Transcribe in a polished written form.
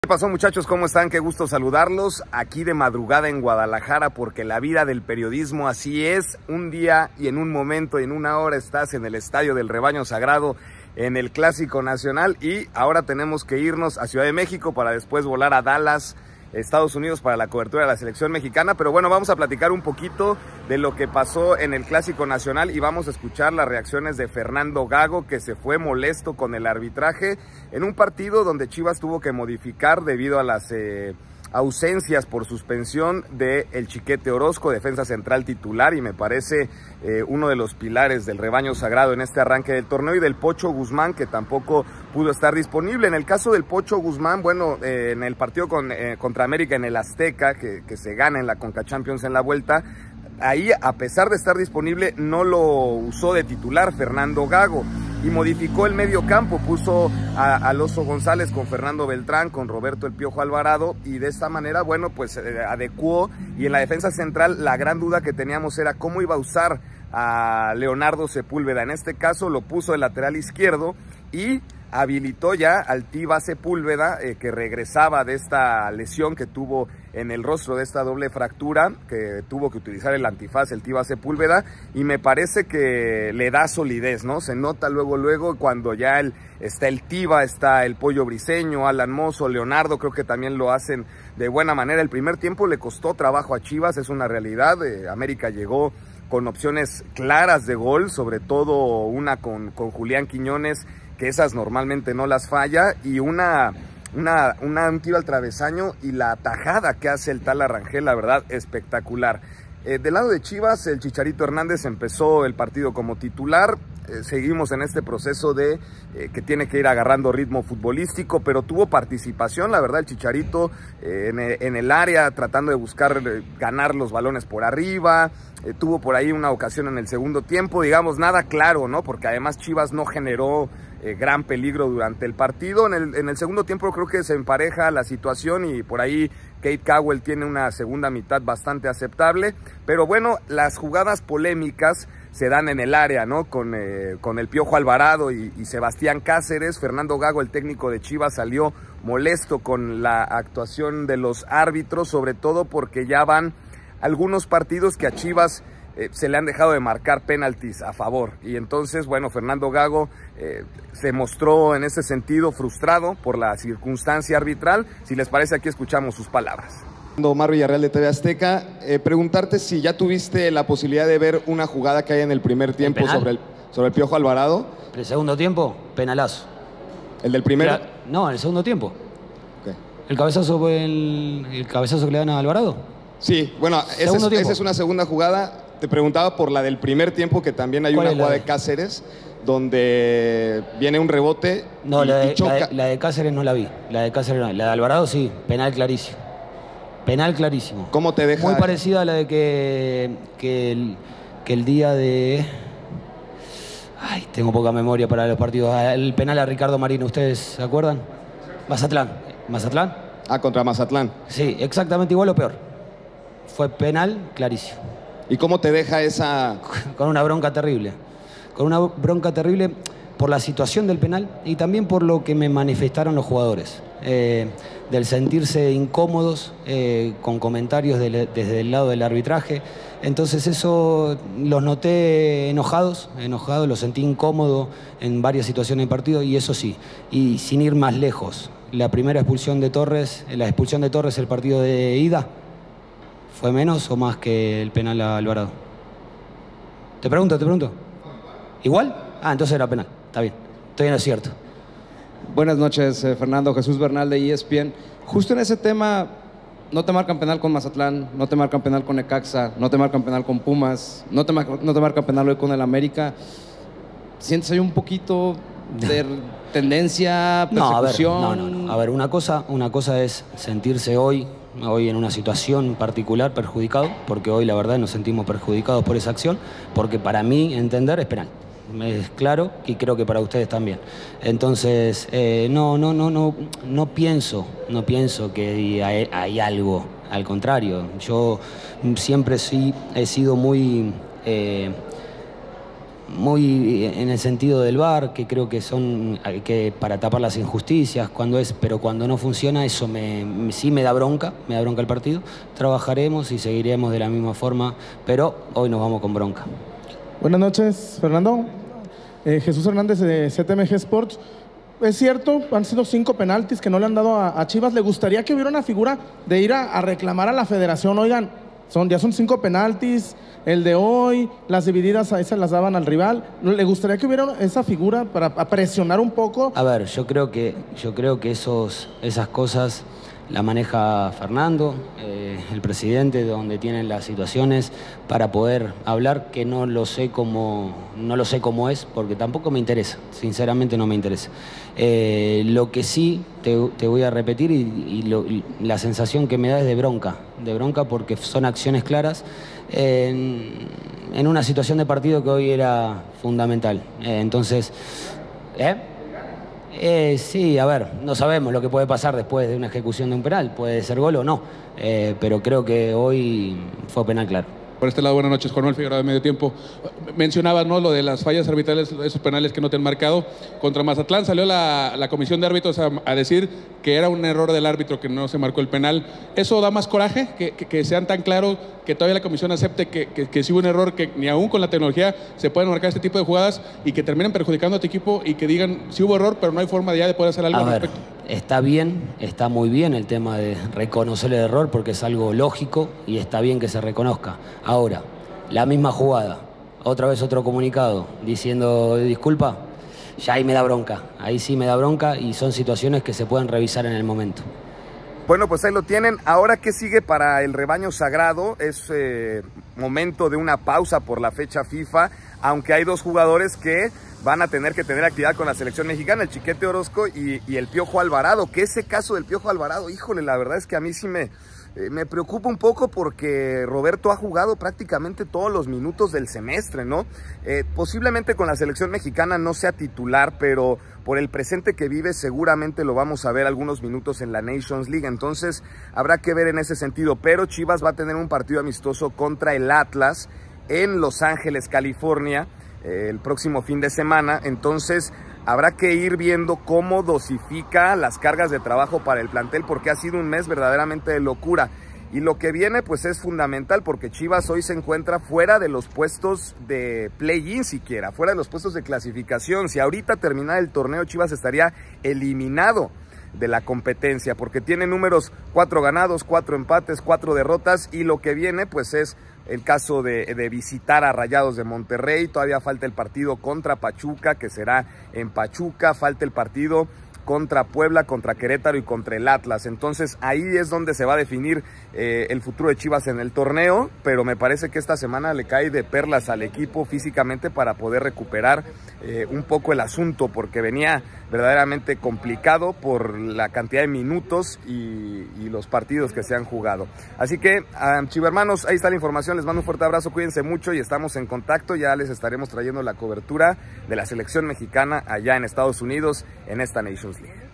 ¿Qué pasó, muchachos? ¿Cómo están? Qué gusto saludarlos aquí de madrugada en Guadalajara, porque la vida del periodismo así es. Un día y en un momento y en una hora estás en el Estadio del Rebaño Sagrado, en el Clásico Nacional, y ahora tenemos que irnos a Ciudad de México para después volar a Dallas, Estados Unidos, para la cobertura de la selección mexicana. Pero bueno, vamos a platicar un poquito de lo que pasó en el Clásico Nacional y vamos a escuchar las reacciones de Fernando Gago, que se fue molesto con el arbitraje en un partido donde Chivas tuvo que modificar debido a las ausencias por suspensión de el Chiquete Orozco, defensa central titular, y me parece uno de los pilares del rebaño sagrado en este arranque del torneo, y del Pocho Guzmán, que tampoco pudo estar disponible. En el caso del Pocho Guzmán, bueno, en el partido contra América en el Azteca, que se gana en la Conca Champions en la vuelta, ahí, a pesar de estar disponible, no lo usó de titular Fernando Gago y modificó el medio campo, puso a Oso González con Fernando Beltrán, con Roberto El Piojo Alvarado, y de esta manera, bueno, pues adecuó. Y en la defensa central la gran duda que teníamos era cómo iba a usar a Leonardo Sepúlveda. En este caso lo puso de lateral izquierdo y habilitó ya al Tiva Sepúlveda, que regresaba de esta lesión que tuvo en el rostro, de esta doble fractura, que tuvo que utilizar el antifaz, el Tiva Sepúlveda, y me parece que le da solidez, ¿no? Se nota luego cuando ya está el Tiva, está el Pollo Briseño, Alan Mozo, Leonardo, creo que también lo hacen de buena manera. El primer tiempo le costó trabajo a Chivas, es una realidad. América llegó con opciones claras de gol, sobre todo una con Julián Quiñones, que esas normalmente no las falla, y un tiro al travesaño y la tajada que hace el tal Arrangel, la verdad, espectacular. Del lado de Chivas, el Chicharito Hernández empezó el partido como titular. Seguimos en este proceso de que tiene que ir agarrando ritmo futbolístico, pero tuvo participación, la verdad, el Chicharito en el área, tratando de buscar ganar los balones por arriba. Tuvo por ahí una ocasión en el segundo tiempo, digamos, nada claro, ¿no? Porque además Chivas no generó gran peligro durante el partido. En el segundo tiempo creo que se empareja la situación y por ahí Kate Cowell tiene una segunda mitad bastante aceptable. Pero bueno, las jugadas polémicas se dan en el área, ¿no? Con el Piojo Alvarado y Sebastián Cáceres. Fernando Gago, el técnico de Chivas, salió molesto con la actuación de los árbitros, sobre todo porque ya van algunos partidos que a Chivas se le han dejado de marcar penaltis a favor, y entonces, bueno, Fernando Gago se mostró en ese sentido frustrado por la circunstancia arbitral. Si les parece, aquí escuchamos sus palabras. Omar Villarreal de TV Azteca, preguntarte si ya tuviste la posibilidad de ver una jugada que hay en el primer tiempo sobre el Piojo Alvarado. El segundo tiempo, penalazo. ¿El del primero? No, en el segundo tiempo. Okay. El cabezazo que le dan a Alvarado. Sí, bueno, esa es una segunda jugada. Te preguntaba por la del primer tiempo, que también hay una jugada de Cáceres, donde viene un rebote. No, y choca. La de Cáceres no la vi. La de Cáceres no. La de Alvarado sí, penal clarísimo. Penal clarísimo. ¿Cómo te deja? Muy parecida a la de que el día de... Ay, tengo poca memoria para los partidos. El penal a Ricardo Marino, ¿ustedes se acuerdan? ¿Mazatlán? Contra Mazatlán. Sí, exactamente igual o peor. Fue penal clarísimo. ¿Y cómo te deja esa...? Con una bronca terrible. Con una bronca terrible por la situación del penal y también por lo que me manifestaron los jugadores. Del sentirse incómodos con comentarios desde el lado del arbitraje. Entonces eso los noté enojados, los sentí incómodo en varias situaciones del partido, y eso sí. Y sin ir más lejos, la expulsión de Torres el partido de ida, ¿fue menos o más que el penal a Alvarado? Te pregunto. ¿Igual? Entonces era penal. Está bien. Todavía no es cierto. Buenas noches, Fernando. Jesús Bernal de ESPN. Justo en ese tema, no te marcan penal con Mazatlán, no te marcan penal con Necaxa, no te marcan penal con Pumas, no te marcan penal hoy con el América. ¿Sientes ahí un poquito de tendencia, persecución? No. A ver, una cosa es sentirse hoy en una situación particular perjudicado, porque hoy la verdad nos sentimos perjudicados por esa acción, porque para mí entender es penal. Es claro, y creo que para ustedes también. Entonces, no pienso que hay algo. Al contrario, yo siempre sí he sido muy muy en el sentido del VAR, que creo que son para tapar las injusticias, pero cuando no funciona eso sí me da bronca el partido. Trabajaremos y seguiremos de la misma forma, pero hoy nos vamos con bronca. Buenas noches, Fernando. Jesús Hernández de CTMG Sports. Es cierto, han sido 5 penaltis que no le han dado a Chivas. ¿Le gustaría que hubiera una figura de ir a reclamar a la federación? Oigan, ya son 5 penaltis, el de hoy, las divididas a esas las daban al rival. ¿Le gustaría que hubiera esa figura para presionar un poco? A ver, yo creo que esas cosas la maneja Fernando, el presidente, donde tienen las situaciones para poder hablar, que no lo sé cómo es, porque tampoco me interesa, sinceramente no me interesa. Lo que sí te voy a repetir y la sensación que me da es de bronca porque son acciones claras en una situación de partido que hoy era fundamental. Sí, a ver, no sabemos lo que puede pasar después de una ejecución de un penal, puede ser gol o no, pero creo que hoy fue penal claro. Por este lado, buenas noches, Juan Manuel Figueroa de Medio Tiempo. Mencionabas, ¿no?, lo de las fallas arbitrales, esos penales que no te han marcado. Contra Mazatlán salió la comisión de árbitros a decir que era un error del árbitro que no se marcó el penal. ¿Eso da más coraje? Que sean tan claros, que todavía la comisión acepte que sí hubo un error, que ni aún con la tecnología se pueden marcar este tipo de jugadas y que terminen perjudicando a tu equipo y que digan, sí hubo error, pero no hay forma ya de poder hacer algo al respecto? Está bien, está muy bien el tema de reconocer el error porque es algo lógico y está bien que se reconozca. Ahora, la misma jugada, otra vez otro comunicado diciendo disculpa, ya ahí me da bronca, ahí sí me da bronca y son situaciones que se pueden revisar en el momento. Bueno, pues ahí lo tienen. Ahora, ¿qué sigue para el rebaño sagrado? Es momento de una pausa por la fecha FIFA, aunque hay 2 jugadores que van a tener que tener actividad con la selección mexicana, el Chiquete Orozco y el Piojo Alvarado. Que ese caso del Piojo Alvarado, híjole, la verdad es que a mí sí me preocupa un poco porque Roberto ha jugado prácticamente todos los minutos del semestre, ¿no? Posiblemente con la selección mexicana no sea titular, pero por el presente que vive seguramente lo vamos a ver algunos minutos en la Nations League, entonces habrá que ver en ese sentido. Pero Chivas va a tener un partido amistoso contra el Atlas en Los Ángeles, California, el próximo fin de semana, entonces habrá que ir viendo cómo dosifica las cargas de trabajo para el plantel, porque ha sido un mes verdaderamente de locura. Y lo que viene pues es fundamental, porque Chivas hoy se encuentra fuera de los puestos de play-in siquiera, fuera de los puestos de clasificación. Si ahorita terminara el torneo, Chivas estaría eliminado de la competencia, porque tiene números 4 ganados, 4 empates, 4 derrotas, y lo que viene pues es el caso de visitar a Rayados de Monterrey. Todavía falta el partido contra Pachuca, que será en Pachuca, falta el partido contra Puebla, contra Querétaro y contra el Atlas. Entonces ahí es donde se va a definir el futuro de Chivas en el torneo, pero me parece que esta semana le cae de perlas al equipo físicamente para poder recuperar un poco el asunto, porque venía verdaderamente complicado por la cantidad de minutos y los partidos que se han jugado. Así que, chivermanos, ahí está la información, les mando un fuerte abrazo, cuídense mucho y estamos en contacto. Ya les estaremos trayendo la cobertura de la selección mexicana allá en Estados Unidos en esta Nations League.